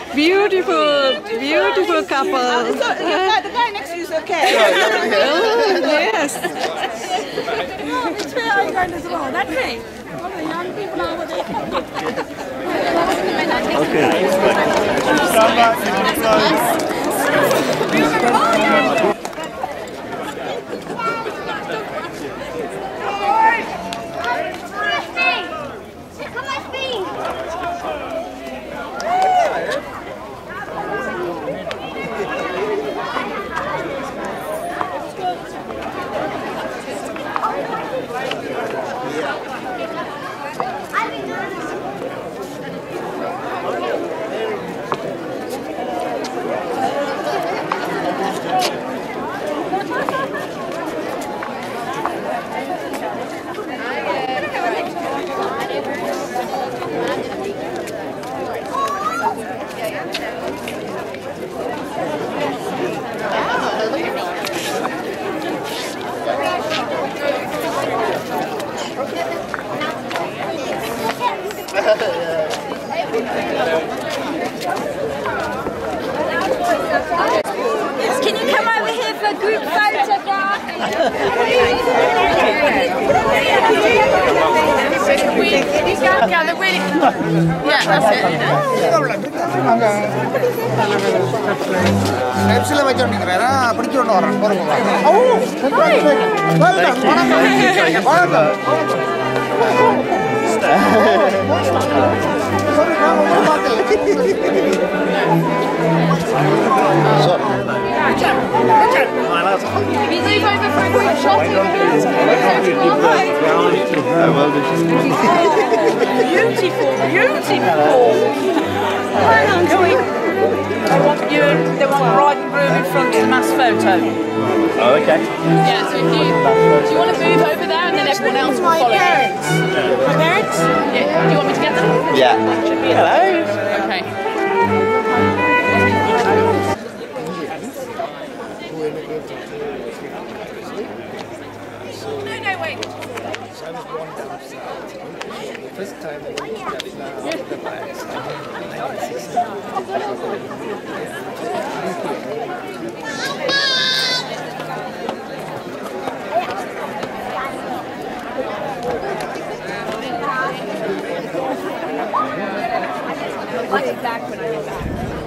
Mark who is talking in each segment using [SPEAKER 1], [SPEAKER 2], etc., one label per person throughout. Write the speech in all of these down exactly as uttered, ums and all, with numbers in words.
[SPEAKER 1] Beautiful, beautiful couple.
[SPEAKER 2] Uh, so, the, guy, the guy next to you is okay.
[SPEAKER 1] Oh, yes.
[SPEAKER 2] No, it's where I'm going as well. That way. All the young people over there.
[SPEAKER 3] Okay.
[SPEAKER 2] Can you come over here for a group photograph?
[SPEAKER 4] Yeah, they're really... Yeah, that's it. If you move over for a quick shot over here,
[SPEAKER 2] Beautiful, beautiful. Where are you going? They want you, they want bride and groom in front of the mass photo.
[SPEAKER 3] Oh, okay.
[SPEAKER 4] yeah, so if you... Do you want to move over there and then everyone else will follow you?
[SPEAKER 2] My parents?
[SPEAKER 4] Yeah. Do you want me to get them?
[SPEAKER 3] Yeah. Hello.
[SPEAKER 4] Okay. No, no, wait.
[SPEAKER 5] First time I used that the bags.
[SPEAKER 4] I'll get back when I get back.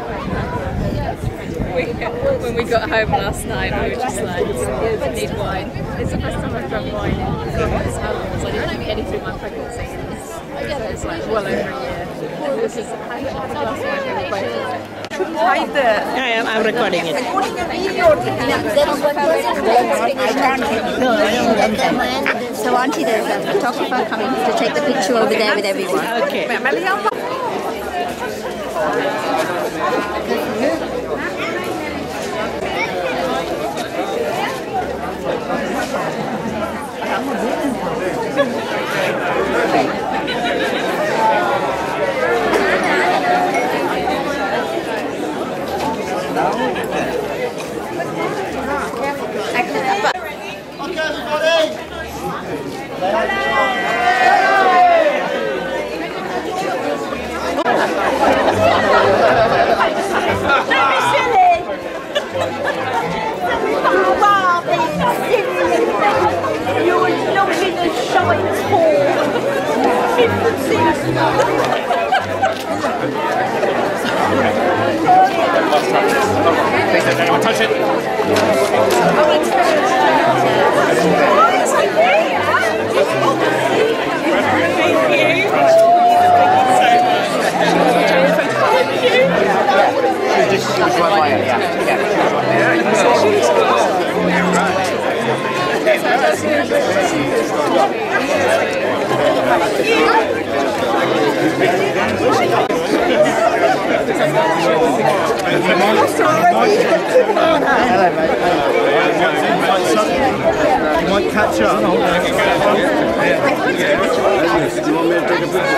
[SPEAKER 4] We, when we got home last night, we were just like, I need wine. It's the first time I've drunk wine in this house. I didn't know any through my pregnancy. So it's like well over a year. This is
[SPEAKER 1] I am, I'm recording it.
[SPEAKER 6] So Auntie, there's a photographer coming to take the picture over there with everyone.
[SPEAKER 1] Okay.
[SPEAKER 3] Anyone touch it?
[SPEAKER 5] You might catch up. Do you want me to take a picture?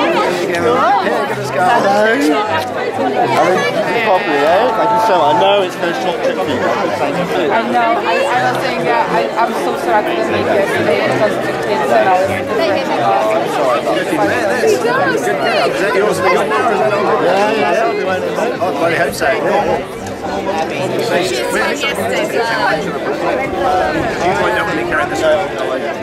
[SPEAKER 5] Yeah, give us a go. Hello. Properly, eh? Thank you so much. I know it's
[SPEAKER 7] West Coast chocolate chip for you.
[SPEAKER 2] I know. I, I was saying, uh, I, I'm so sorry I couldn't make it yesterday because the kids and I was in the rent. Oh, I'm sorry about that.
[SPEAKER 7] Is that yours? Is that yours? Yeah, yeah. I bloody hope so.
[SPEAKER 4] She's like yesterday, so...
[SPEAKER 3] You might not really carry this out.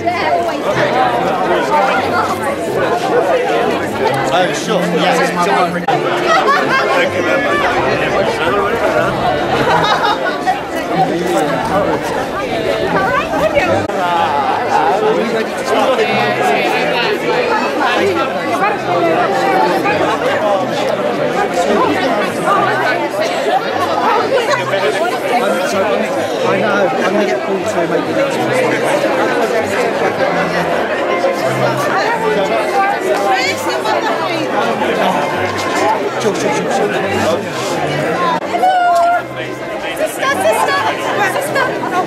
[SPEAKER 7] Oh, sure. Yes, it's my wife.
[SPEAKER 3] Thank you very much.
[SPEAKER 5] I know, I'm going to get Paul to make the announcement. Chill, chill, chill, chill.
[SPEAKER 6] Sister, sister, sister.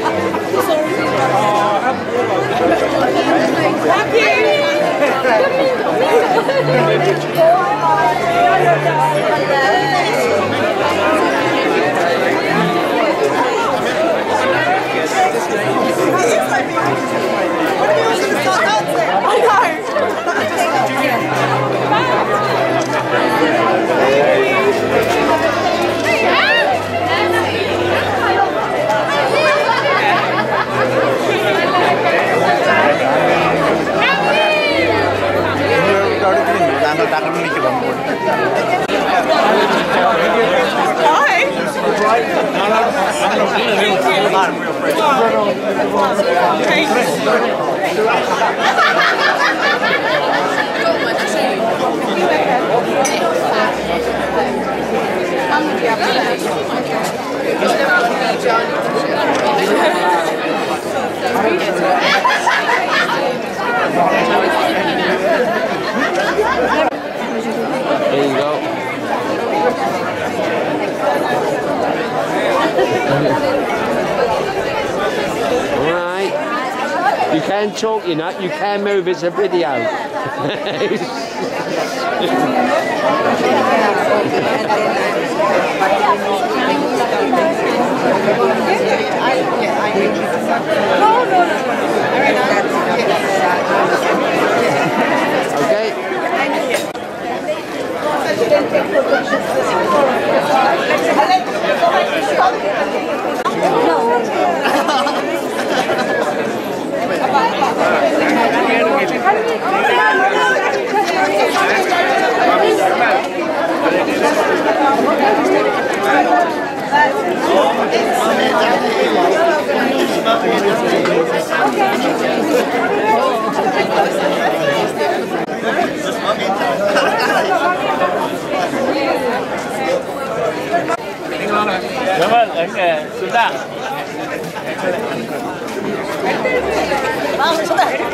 [SPEAKER 5] There you go. Alright. You can talk, you know, you can move, it's a video. Okay.
[SPEAKER 3] Vâng, đánh nghề xuống dạng.
[SPEAKER 2] Vâng, xuống dạng.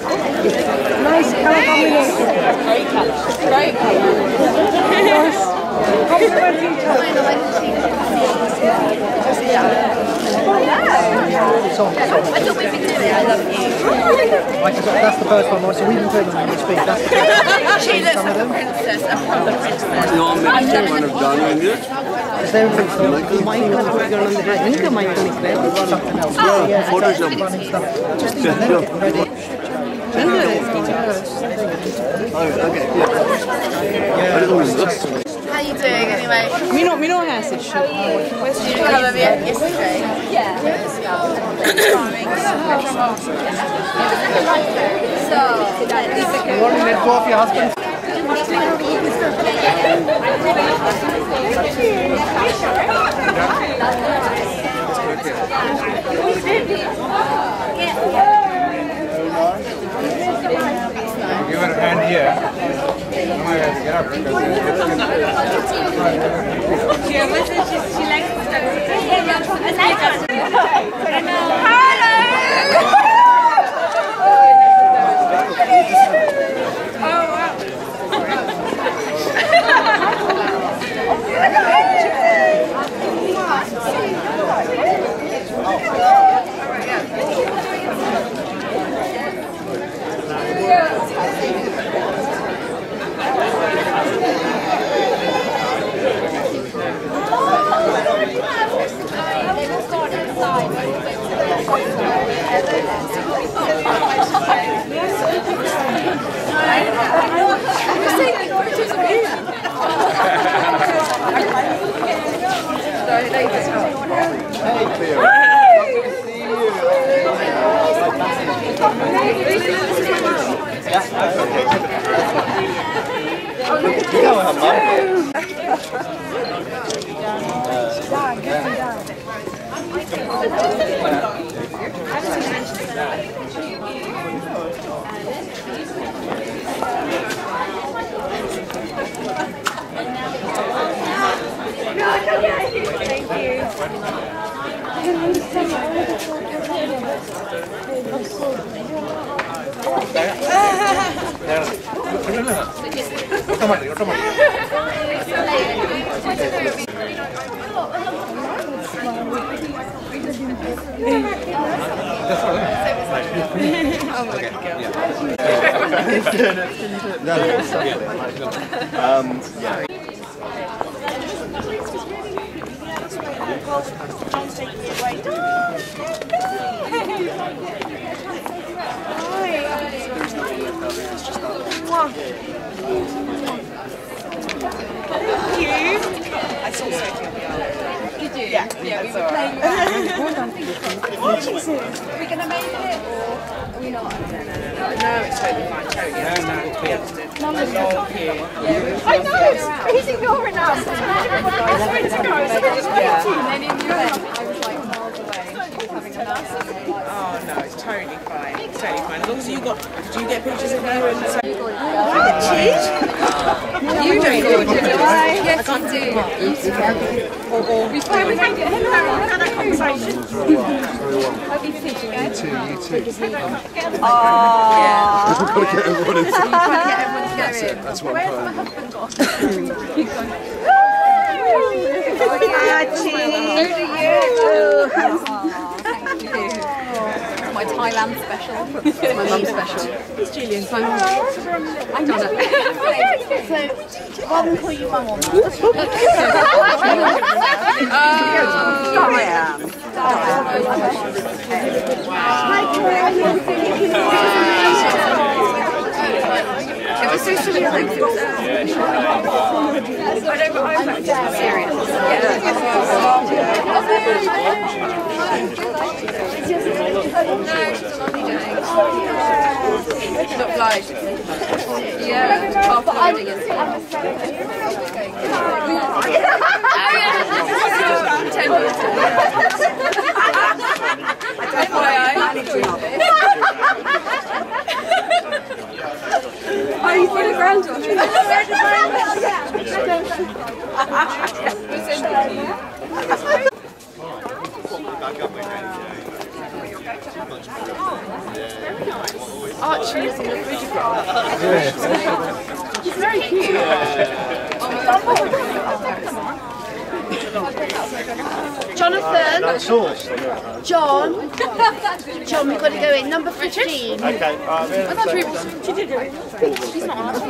[SPEAKER 2] Nice colour combination. Great colour. Great colour.
[SPEAKER 5] That's the first one, so we've been putting them in this week. That's the
[SPEAKER 2] She looks like a princess, a proper princess.
[SPEAKER 7] No, I'm one of done with it.
[SPEAKER 5] Is there anything for something else? Yeah,
[SPEAKER 7] Photoshop.
[SPEAKER 5] running stuff. Just even then, getting ready.
[SPEAKER 7] Okay, yeah.
[SPEAKER 2] How you doing anyway?
[SPEAKER 1] Me no, me no has it.
[SPEAKER 2] Did you cover me yesterday? Yeah. So,
[SPEAKER 5] You want to let go of your husband?
[SPEAKER 3] Give her a hand here. Get up.
[SPEAKER 4] She likes
[SPEAKER 7] Um, yeah.
[SPEAKER 2] yeah, yeah, we were playing around. Are we going to make it or are we not?
[SPEAKER 5] No, it's totally fine. Totally. No, no, it's
[SPEAKER 2] I know, he's ignoring us. I was meant to go, so we just waiting. And then in the end, I was like miles away. She was having a nice
[SPEAKER 5] Oh no, it's totally fine. It's totally fine. As long as you got, do you get pictures of you and so?
[SPEAKER 4] You don't do it, do I? Yes, I do.
[SPEAKER 5] Or, or
[SPEAKER 2] We can get him and have a conversation. Hope you think
[SPEAKER 7] You too, you too.
[SPEAKER 2] Oh.
[SPEAKER 7] We've got to get everyone in.
[SPEAKER 2] Trying to get everyone to go in.
[SPEAKER 7] That's one
[SPEAKER 2] Where's my
[SPEAKER 7] point.
[SPEAKER 2] husband gone? My Thailand special. My mum special.
[SPEAKER 5] it's Julian's phone.
[SPEAKER 2] I know. So, Bob will call you mum on that. It was so silly. I don't know, but I'm serious. Not live. Yeah, after the wedding yesterday. Oh yeah, ten minutes. F Y I. Are you for the granddaughter? Archie is in the photograph. He's very cute. Jonathan.
[SPEAKER 7] No sauce.
[SPEAKER 2] John. John, we've got to go in. Number fifteen.
[SPEAKER 7] Okay, alright, we're in a second.
[SPEAKER 2] She's not on.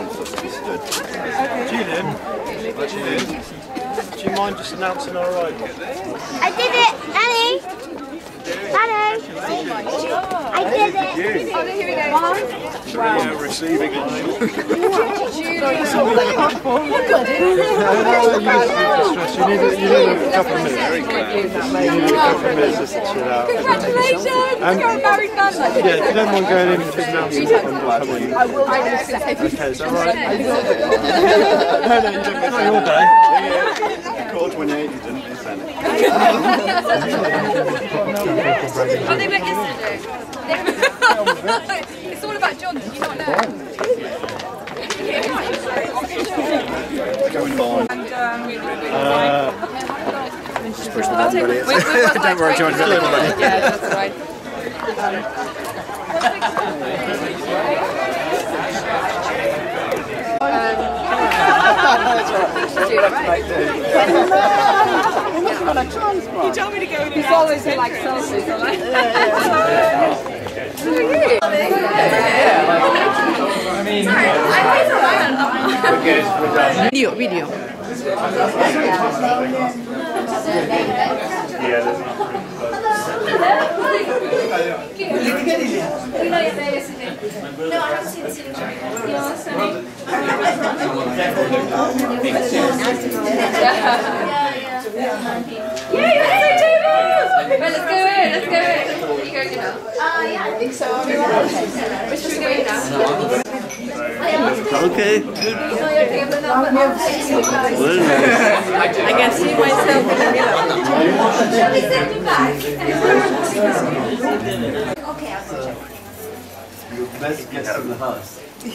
[SPEAKER 7] Julian, Julian, do you mind just announcing our arrival?
[SPEAKER 8] I did it, Annie. Daddy. I did it.
[SPEAKER 2] Oh, here we go.
[SPEAKER 7] Wow. Receiving it. You need a, you need a couple of minutes. You need a couple of minutes just to chill out.
[SPEAKER 2] Congratulations!
[SPEAKER 7] Um,
[SPEAKER 2] You're a married man.
[SPEAKER 7] Yeah, if you don't mind going in and just announcing what I'm coming.
[SPEAKER 2] I will. I will.
[SPEAKER 7] Okay, is that right? No, no, you don't. It's not your day.
[SPEAKER 9] Called when you didn't miss any.
[SPEAKER 4] Oh, they met yesterday. It's all about John, do you not know?
[SPEAKER 9] Going on.
[SPEAKER 7] Uh,
[SPEAKER 9] Just push the button, buddy. Don't worry, John.
[SPEAKER 4] Yeah, that's right.
[SPEAKER 5] You told me to go in.
[SPEAKER 4] He's always like selfies, alright?
[SPEAKER 1] Video, video.
[SPEAKER 8] No, I haven't seen the signature.
[SPEAKER 4] Yeah, yeah, right, let's go in, let's go in. Are you going in now?
[SPEAKER 8] Uh, yeah, I think so.
[SPEAKER 4] Which should we go in now?
[SPEAKER 7] okay.
[SPEAKER 1] I can see myself in the mirror.
[SPEAKER 8] Shall we send you back? Okay, I'll go check.
[SPEAKER 9] Your best guess in the house.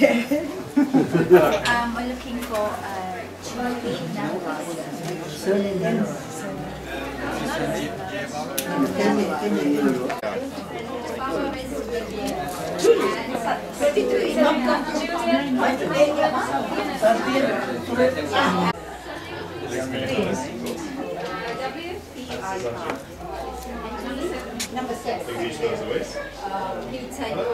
[SPEAKER 8] Um, we're looking for uh, Charlie Navas. Number six. He would say, well,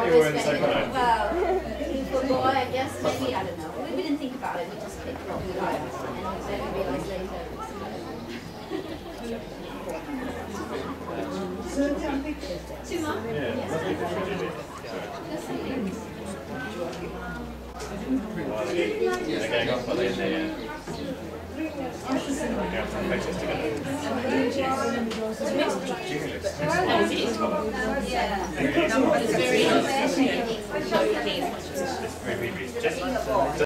[SPEAKER 8] for boy, I guess, maybe, I don't know. We didn't think about it, we just picked what we liked. And then we realised later. Two more? Yeah.